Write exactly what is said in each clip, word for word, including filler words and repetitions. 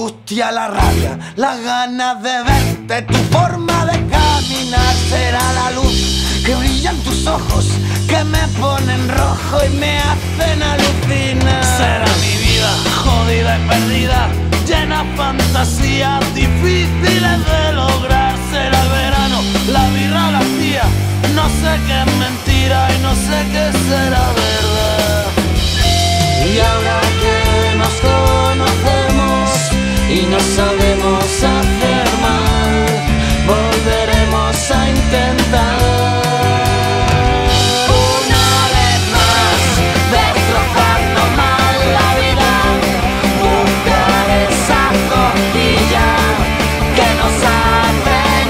angustia, la rabia, las ganas de verte, tu forma de caminar será la luz que brilla en tus ojos, que me ponen rojo y me hacen alucinar. Será mi vida jodida y perdida, llena de fantasías difíciles de lograr. Será el verano, la birra, la tía, no sé qué es mentira y no sé qué será verdad. Y ahora que nos conocemos y no sabemos hacer mal, volveremos a intentar una vez más destrozarnos mal la vida, buscar esa cosquilla que nos hacen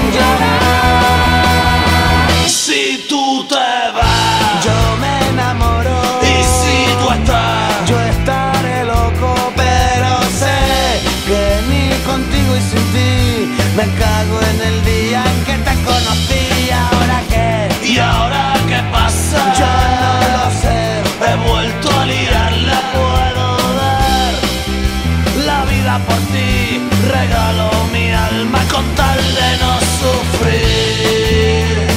llorar. Si tú te vas, yo me enamoro, y si tú estás, yo estaré loco, pero sé que ni contigo y sin ti me cago en el día en que te conocí. ¿Y ahora qué? ¿y ahora qué pasa? Yo no lo sé. He vuelto a liarla, puedo dar la vida por ti, regalo mi alma con tal de no sufrir.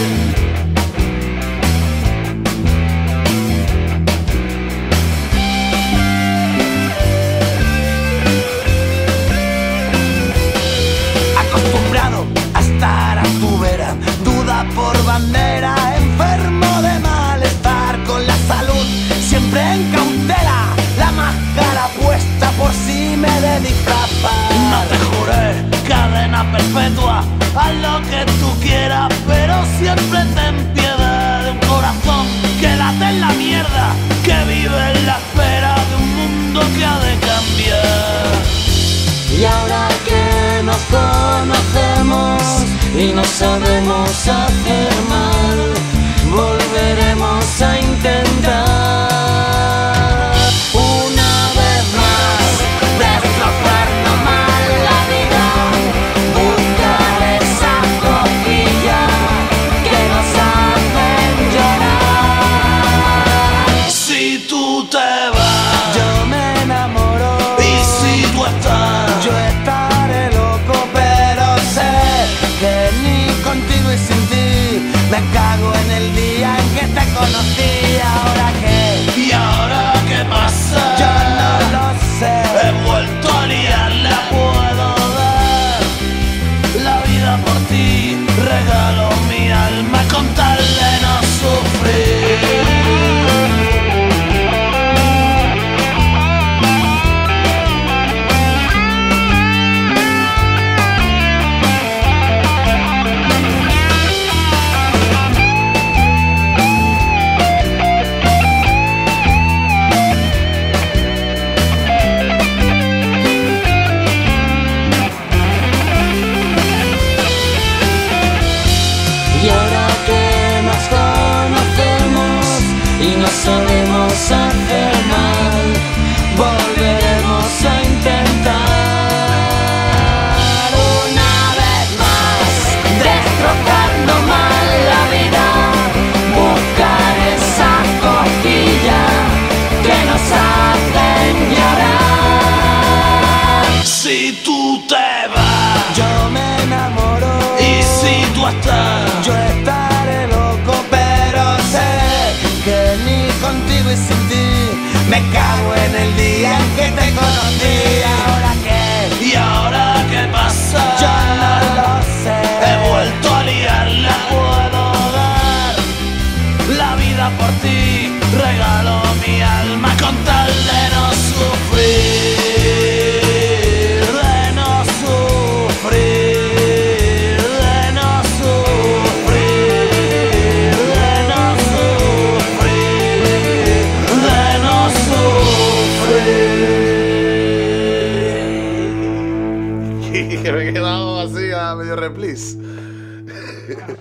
Acostumbrado a estar a tu vera, duda por bandera, enfermo de malestar con la salud siempre en cautela, la máscara puesta por si me de disfrazar. No te juré cadena perpetua, haz lo que tú quieras, pero siempre ten piedad de un corazón que late en la mierda, que vive en la espera de un mundo que ha de cambiar. Y ahora que nos conocemos y no sabemos hacer mal, volveremos a intentar una vez más destrozarnos mal la vida, buscar esa cosquilla que nos hacen llorar. Si tú te vas, Yo me enamoro, y si tú estás, yo estaré loco, pero sé que ni contigo y sin ti me cago en el día en que te conocí. ¿Ahora qué? ¿y ahora qué pasa? Yo no lo sé. He vuelto a liarla, puedo dar la vida por ti, regalo mi alma con tal de no sufrir. Y ahora que nos conocemos y no sabemos hacer mal, volveremos a intentar una vez más destrozarnos mal la vida, buscar esa cosquilla que nos hacen llorar. Si tú te vas, Yo me enamoro, y si tú estás, yo estaré loco, pero sé que ni contigo y sin ti me cago en el día en que te conocí. ¿Ahora qué? ¿y ahora qué pasa? Yo no lo sé. He vuelto a liarla, puedo dar la vida por ti, regalo mi alma con tal de no sufrir, de no sufrir, de no sufrir, de no sufrir, de no sufrir. Que me he quedado así a medio replis.